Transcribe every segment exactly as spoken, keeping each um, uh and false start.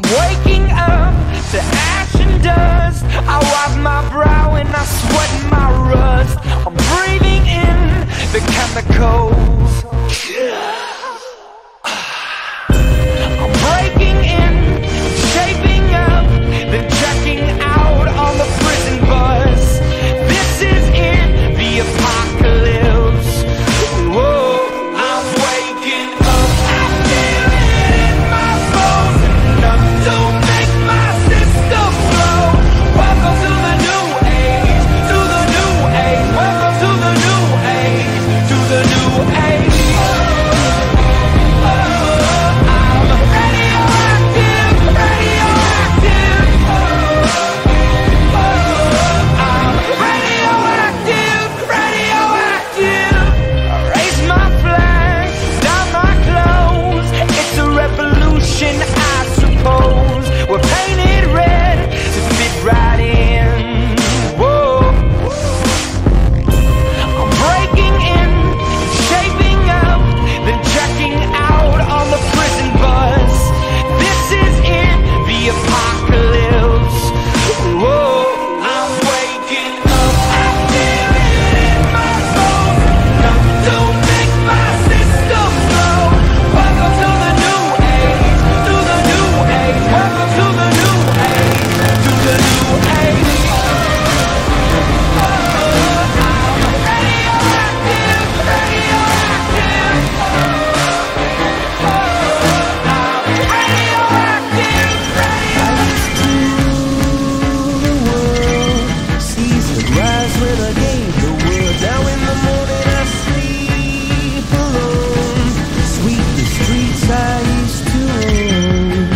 waking up to ash and dust. I wipe my brow and I sweat my rust. I'm breathing in the chemicals. I'm breaking in, shaping up, then checking out on the prison bus. This is it, the apocalypse. Whoa, I'm waking up. I feel it in my bones, enough to make my system blow. Welcome to the new age, to the new age. Welcome to the new age, to the new age. I suppose we're painted red to fit right in. Whoa, I'm breaking in, shaping up, then checking out on the prison bus. This is it, the apocalypse. Whoa, I'm waking up. I feel it in my bones, enough to make my system blow. Welcome to the new age. Welcome to the new age, to the new age. Oh, I'm radioactive, radioactive. Oh, I'm radioactive, radioactive. The world sees the rise when I gave the word. Now in the morning I sleep alone. Sweep the streets I used to own.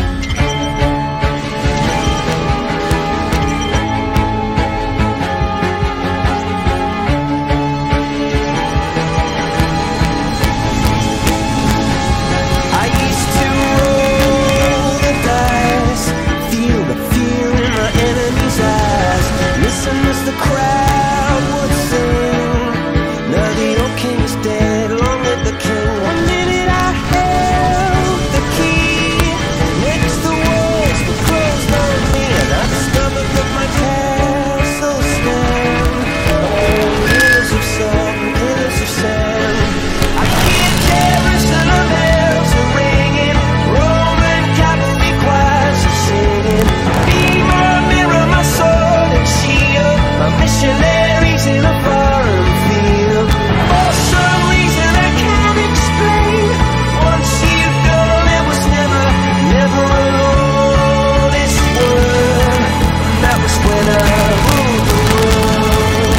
As the crowd would sing, now the old king is dead, long live the king. One minute I held the key, next the walls were closed on me, and I discovered that my castle stand on hills of salt and hills of sand. I hear Jerusalem bells are ringing, Roman cavalry choirs are singing. Be my mirror, my sword and shield, my missionaries in a foreign field. For some reason I can't explain, once you've gone it was never, never alone. This world, that was when I ruled the world.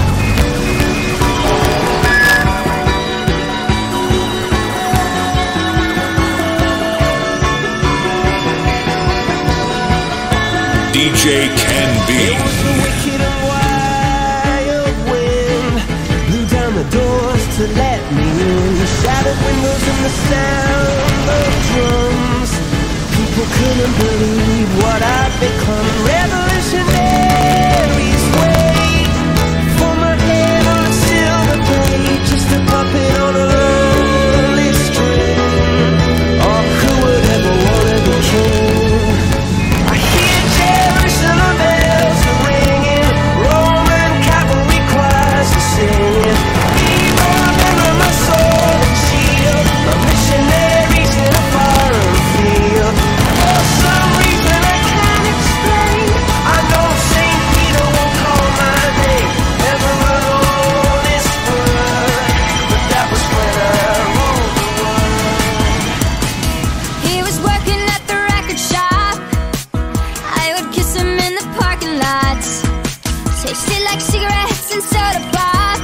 D J Ken B. It was a wicked and wild wind, blew down the doors to let me in. Shattered windows and the sound of drums. People couldn't believe what I'd become. Revolutionaries wait for my head on a silver plate, just a puppet on a lonely string. Oh, who would ever wanna be king? I hear Jerusalem bells are ringing, Roman cavalry choirs are singing. Be my mirror, my sword and shield, my missionaries in a foreign field. For some reason I can't explain, I know Saint Peter won't call my name ever alone this world, but that was when I ruled the world. He was working at the record shop, I would kiss him in the parking lots. Tasted like cigarettes and soda pop.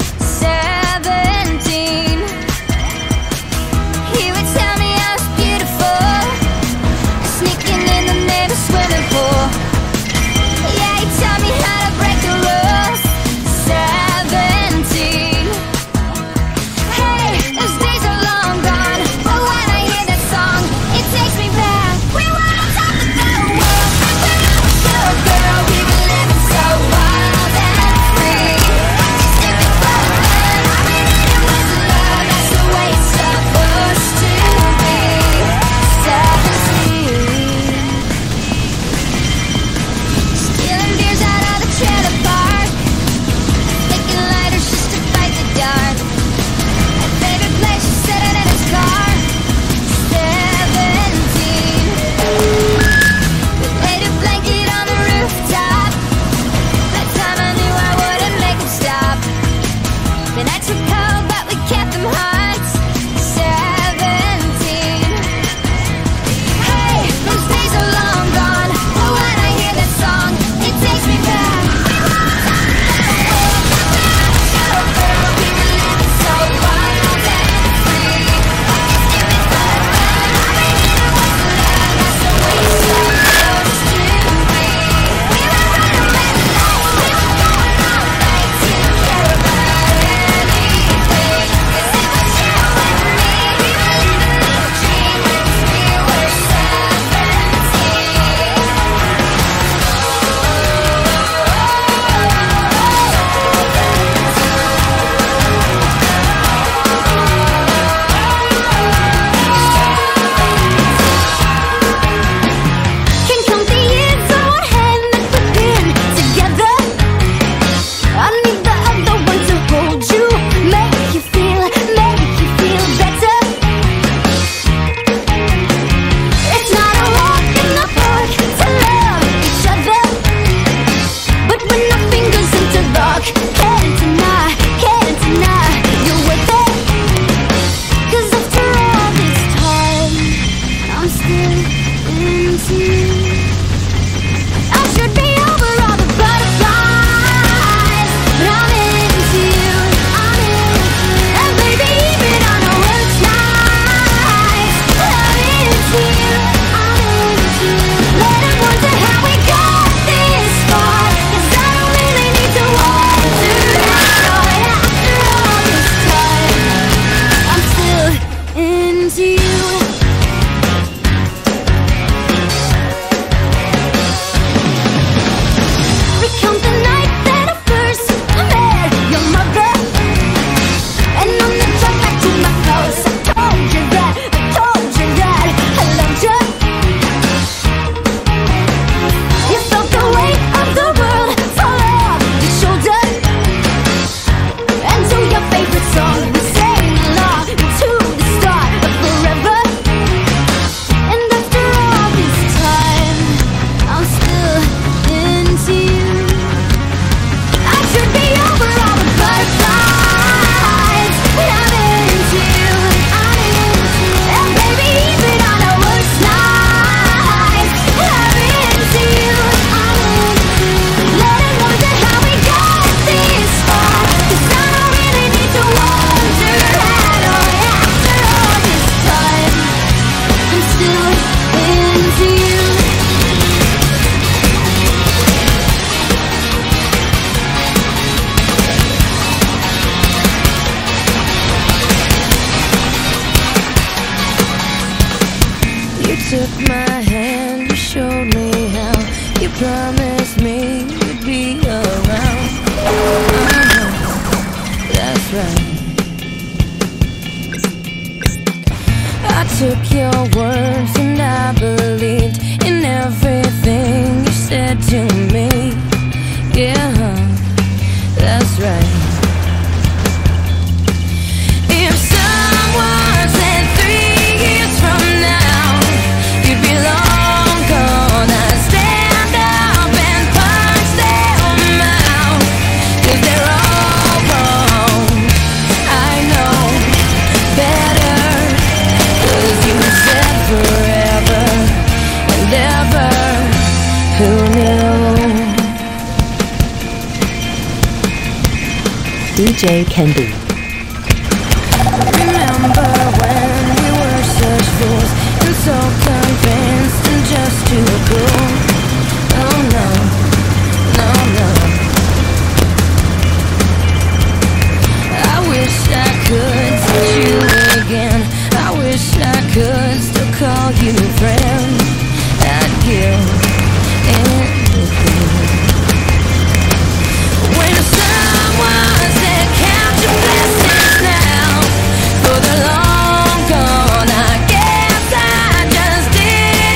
Seventeen. He would tell me I was beautiful, sneaking in the neighbor's swimming pool. Yeah, he taught me how to break the rules. Seventeen. Hey, those days are long gone, but when I hear that song, it takes me back. We were on top of the world, when I was a girl, we were living so wild and free. into you. I should be over all the butterflies, but I'm into you. I'm into you. And baby, even on a worst night, I'm into you. I'm into you. Let 'em wonder how we got this far, 'cause I don't really need to wonder how. After all this time, I'm still into you. Recount the night that I first met your mother, and on the drive back to my house, I told you that, I told you that I loved you. You felt the weight of the world fall off your shoulder, and to your favorite song we sang along to the start of forever. And after all this time, I'm still into you. I should be over all the butterflies, but I'm into you. I'm into you. And baby, even on a worst night, I'm into you. I'm into you. Let 'em wonder how we got this far, 'cause I don't really need to wonder at all. After all this time, I'm still into you. You took my hand, you showed me how, you promised me you'd be around. Uh-huh. That's right. I took your words and I believed in everything you said to me. Yeah, that's right. If someone said three years from now you'd be long gone, I'd stand up and punch them out, 'cause they're all wrong. I know better, 'cause you said forever and ever. Who knew? D J Candy. Remember when we were such fools and so convinced and just too cool? Oh no, no, no. I wish I could touch you again. I wish I could still call you friend. I'd give anything. When someone said count your blessings now, for the long gone, I guess I just did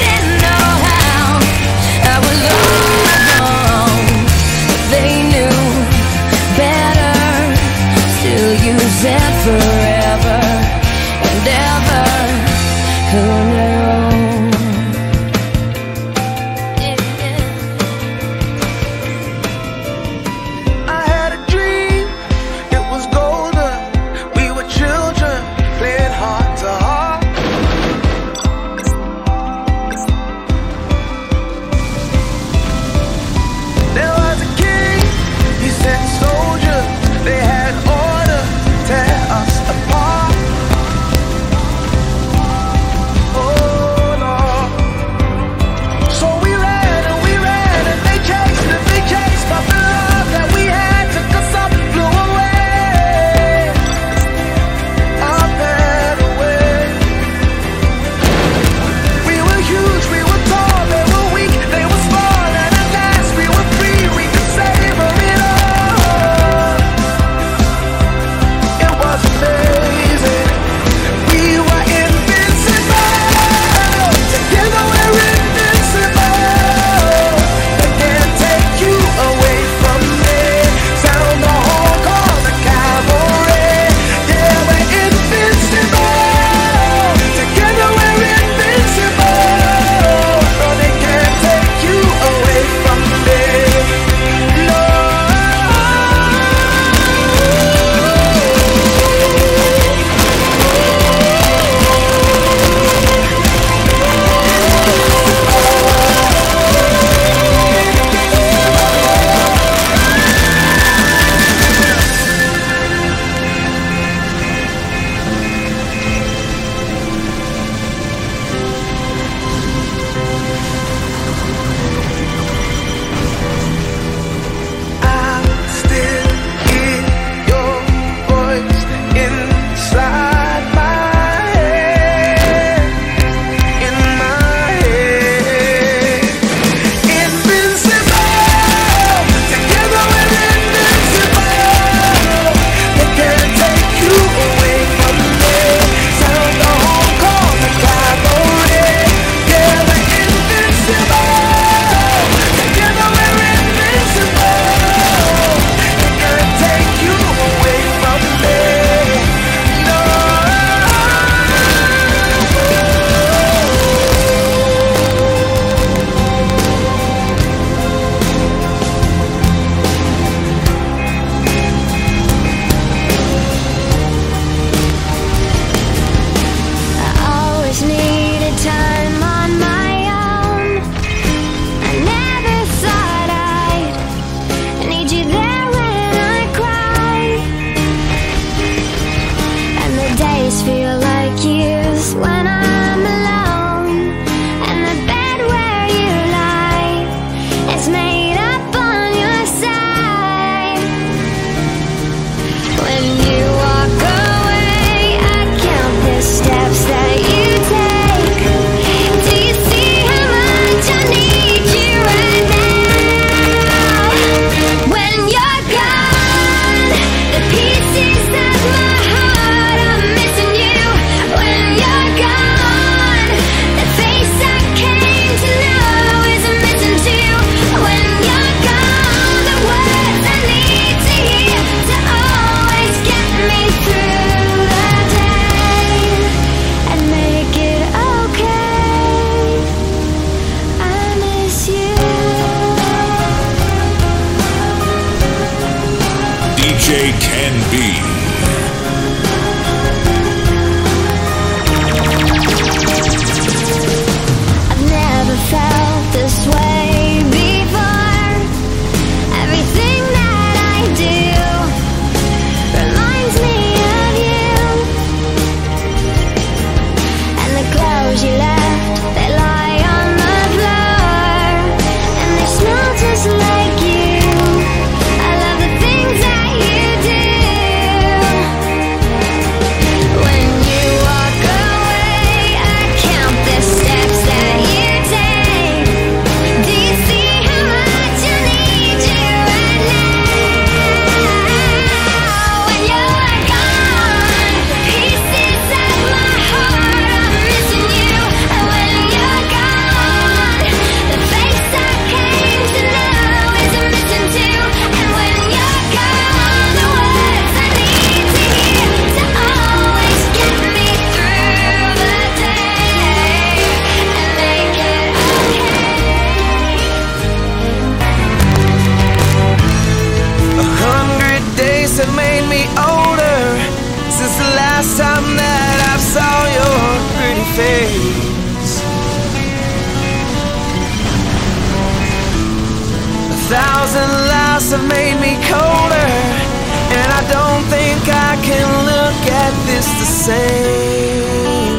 thousand lies have made me colder, and I don't think I can look at this the same.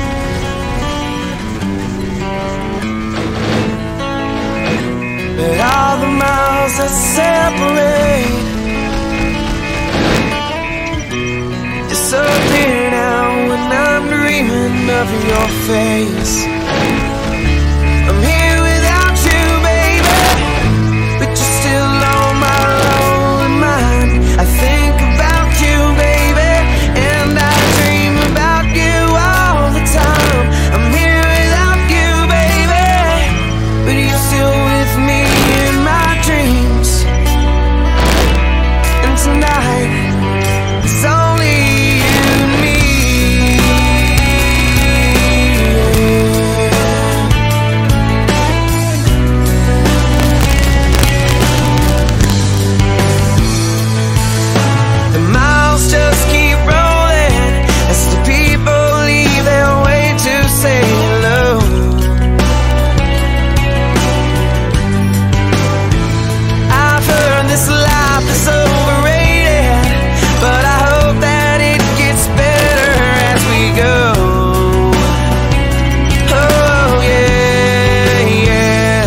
But all the miles that separate disappear now when I'm dreaming of your face. I'm here without you, baby, but you're still on my lonely mind. I think about you, baby, and I dream about you all the time. I'm here without you, baby, but you're still with me in my dreams. And tonight it's only you and me. The miles just keep rolling as the people leave their way to say hello. I've heard this life is overrated, but I hope that it gets better as we go. Oh yeah, yeah.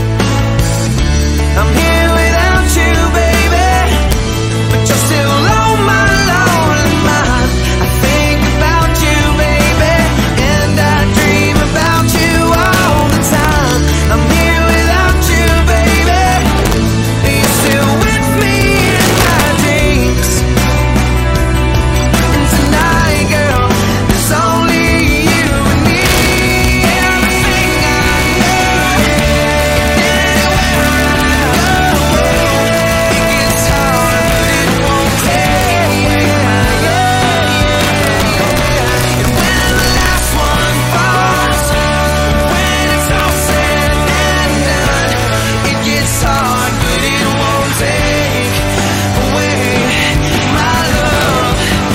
I'm here without you, baby, but you're still on my lonely mind. I think about you, baby, and I dream about you all the time. I'm here without you, baby, you're still with me in my dreams. And tonight, girl, there's only you and me. Everything I know, anywhere I go, it gets hard, but it won't take. And when the last one falls, when it's all said and done, it gets hard, but it won't take away my love.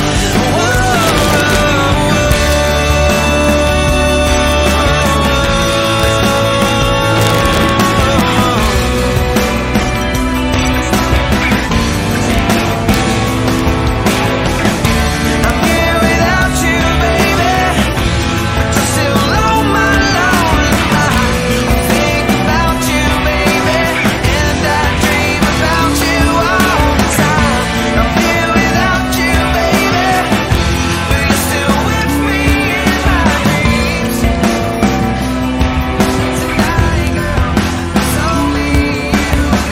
I'm here without you, baby, but you're still on my lonely mind. I think about you, baby, and I dream about you all the time. I'm here without you, baby, but you're still with me in my dreams. Tonight, girl, it's only you and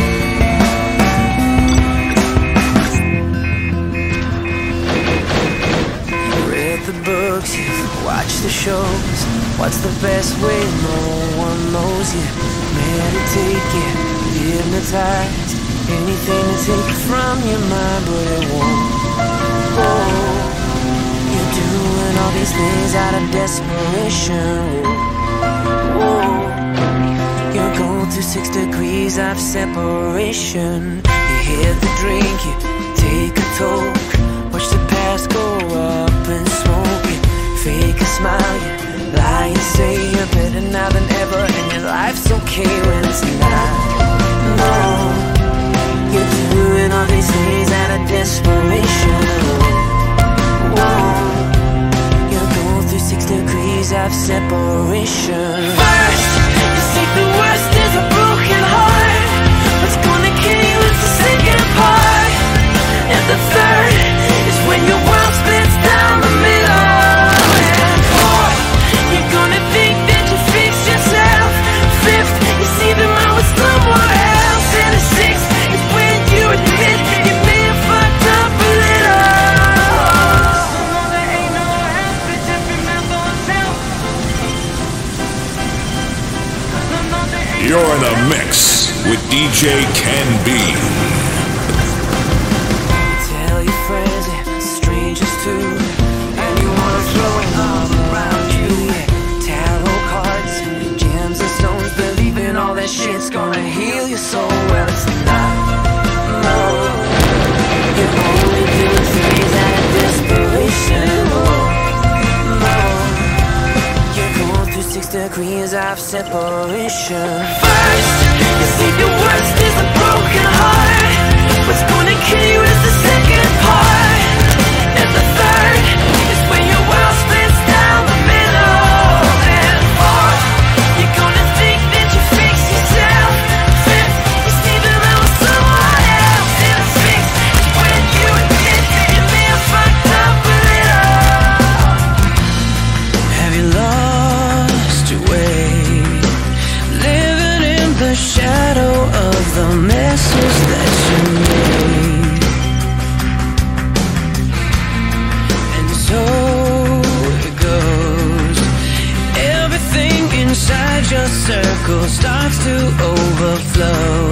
me. Read the books, you've watched the shows. What's the best way? No one knows you. Meditate, get hypnotized. Anything to take it from your mind, but it won't. Oh, you're doing all these things out of desperation. Whoa, you're going through six degrees of separation. You hit the drink, you take a toke. Watch the past go up in smoke. You fake a smile, you lie and say you're better now than ever, and your life's okay when it's not. No, you're doing all these things out of desperation. Whoa, you're going through six degrees of separation. First, you say the worst is a broken heart. What's gonna kill you is the sinking part. And the third is when your world splits down the middle. And fourth, you're gonna think that you fixed yourself. Fifth, you see them out with someone else. And the sixth is when you admit you may have fucked up a little. No, there ain't no help, it's every man for himself. No, no, there ain't. You're in a mix with D J Ken B. Tell your friends and strangers too, and you wanna throw it all around you. Yeah, tarot cards, gems and stones, believing all that shit's gonna heal your soul. Well, it's not. No, you're only doing things out of desperation. No, you're going through six degrees degrees of separation. First, you see the worst is a broken heart. What's gonna kill you is the second part. And the third is when your world splits down the middle. And fourth, you're gonna think that you fix yourself. Fifth, you're sleeping around with someone else. And sixth is when you admit that you may have fucked up a little. Have you lost your way? Living in the shadow of the messes that you made. And so it goes. Everything inside your circle starts to overflow.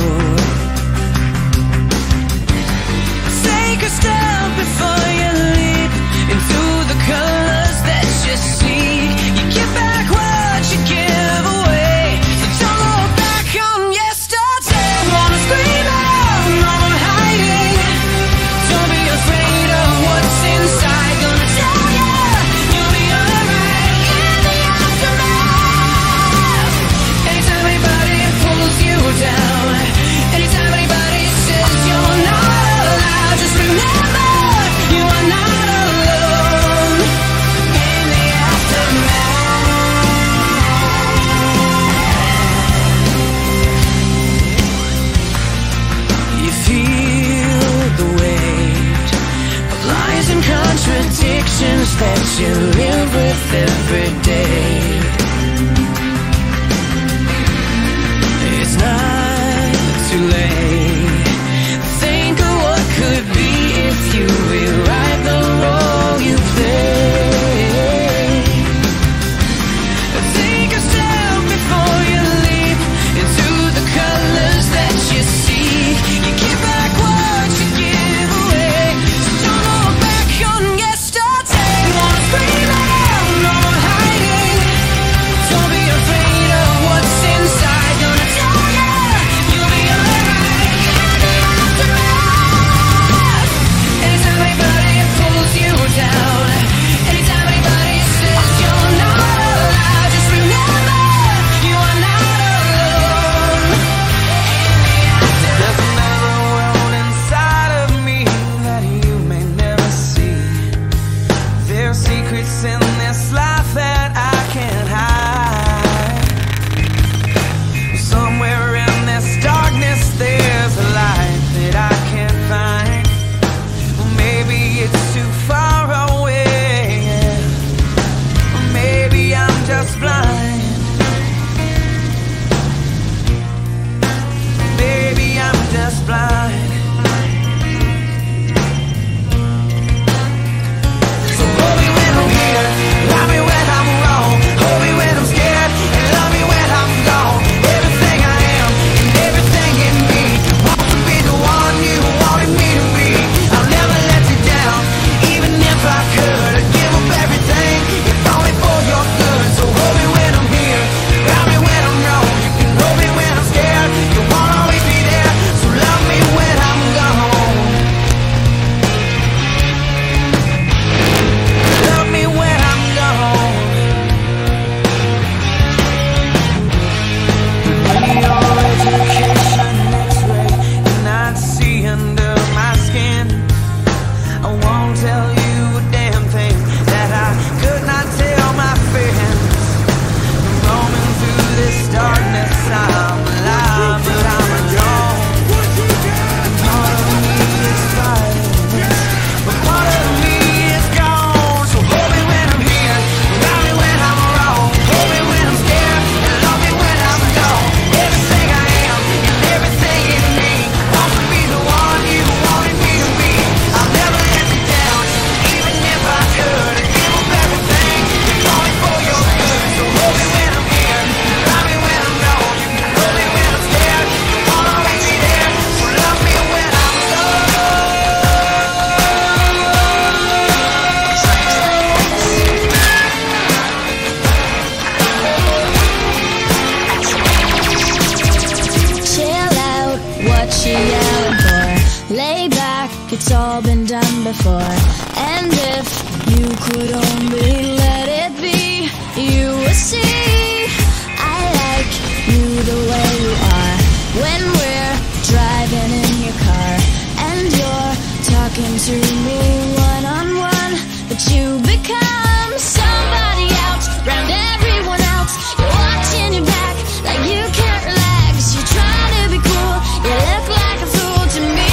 Take a step before you leap into the colors that you see. You give back what you give away. So don't look back on yesterday. Wanna scream out, no more hiding. Don't be afraid of what's inside. Gonna tell ya, you'll be alright in the aftermath. Anytime anybody pulls you down, anytime anybody says you're not allowed, just remember you are not alone in the aftermath. You feel the weight of lies and contradictions that you live with every day. It's not too late. Think of what could be if you rewrite the role you play. Take a step before you leap into the colors that you see. You give back what you give away. So don't look back on yesterday. Wanna scream out, no more hiding. Don't be afraid of what's inside. Gonna tell ya, you'll be alright in the aftermath. Anytime anybody pulls you down, anytime anybody says you're not allowed, just remember you are not alone. There's another world inside of me that you may never see. There are secrets in this life that I can't hide. Somewhere in this darkness there's a light that I can't find. Maybe it's too far away. Or maybe I'm just blind. Baby, I'm just blind. So hold me when I'm here, love me when I'm wrong. Hold me when I'm scared, and love me when I'm gone. Everything I am, and everything in me, want to be the one you wanted me to be. I'll never let you down, even if I could. I'd give up everything, if only for your good. So hold me when I'm here, love me when I'm wrong. You can hold me when I'm scared, you won't always be there. So love me when I'm gone. Love me when I'm gone. Need your education X-ray and not see under my skin. I won't tell you a damn thing that I could not tell my friends. Roaming through this darkness, I'm alive, but I'm alone. Part of me is fighting this, but part of me is gone. So hold me when I'm here, love me when I'm wrong. Hold me when I'm scared, and love me when I'm gone. Everything I am, and everything in me, want to be the one you wanted me to be. I'll never let you down, even if I could. I'd give up everything, if only for your good. So hold me when I'm here, love me when I'm gone. You can hold me when I'm scared, you won't always be there. So love me when I'm gone. Chill out, what you yelling for? Lay back, it's all been done before. And if you could only let it be, you would see you the way you are. When we're driving in your car and you're talking to me one on one, but you become somebody else round everyone else. You're watching your back like you can't relax. You're trying to be cool, you look like a fool to me.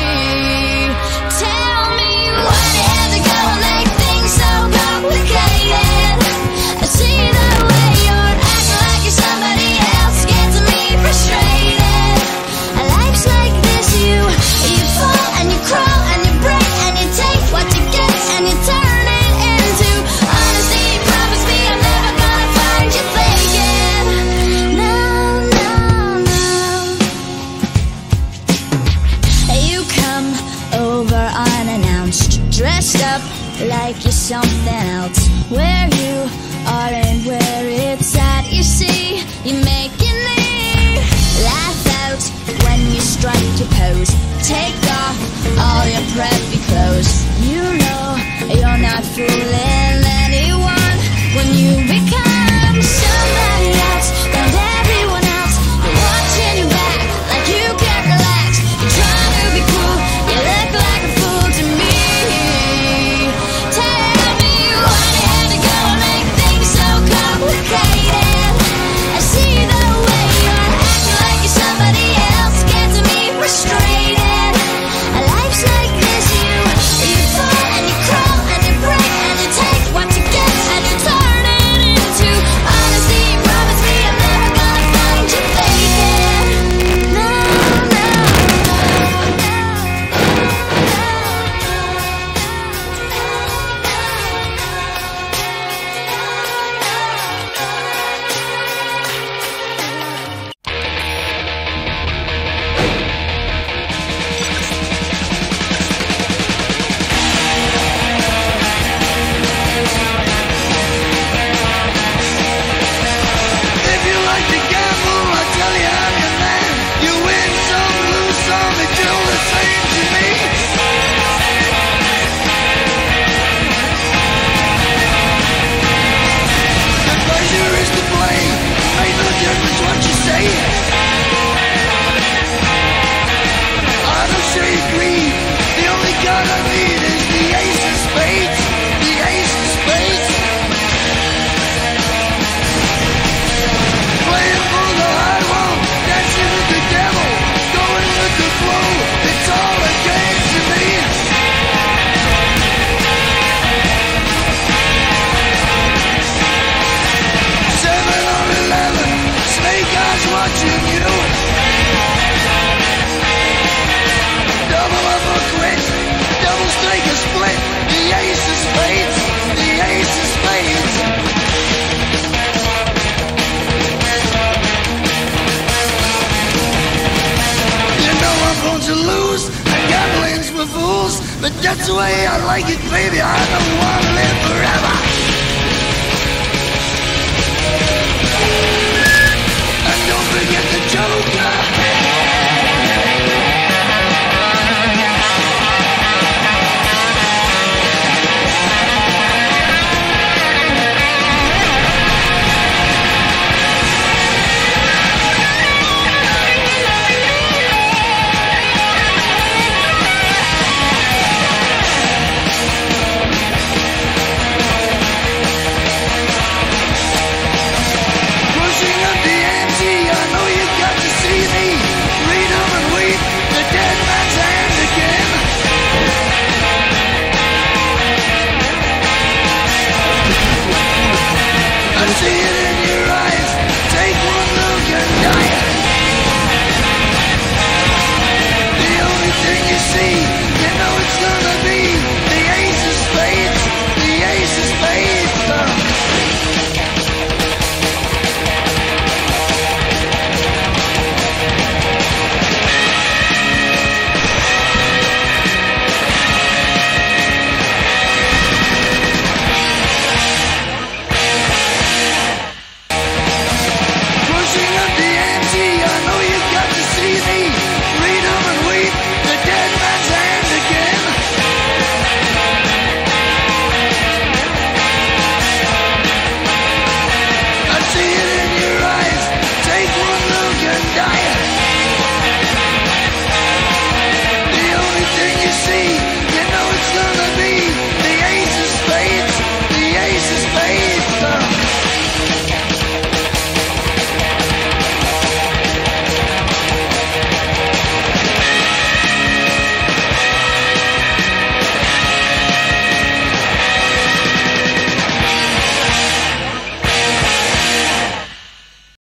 Tell me why you had to go and make things so complicated. I see the way you're acting like you're somebody else, gets me frustrated. Life's like this, you you fall and you crawl and you break and you take what you get and you turn it into honesty. Promise me I'm never gonna find you faking. No, no, no. You come over unannounced, dressed up like you're something else. Where you are and where it's at, you see, you're making me laugh out when you strike your pose. Take off all your preppy clothes. You know you're not fooling anyone when you become somebody else and everyone else. You're watching your back like you can't relax. You're trying to be cool, you look like a fool to me. Tell me why you had to go and make things so complicated. I see the way you're acting like you're somebody else, gets me frustrated. Life's like this, you you fall and you crawl and you break and you take what you get and you turn it into honesty. Promise me I'm never gonna find you faking. No, no, If you like to gamble, I tell you I'm your man. You win some, lose some, it's all the same to me. The pleasure is to blame, ain't no difference what you say. I don't show you greed, the only card I need is the ace of spades, the ace of spades. Playing for the high road, dancing with the devil, going with the flow, it's all a game to me. Seven or eleven, snake eyes watching you. Double up or quit, double snake or split, the ace of spades, the ace of spades. You know I'm going to lose, and gambling's for fools, but that's the way I like it, baby. I don't want to live forever.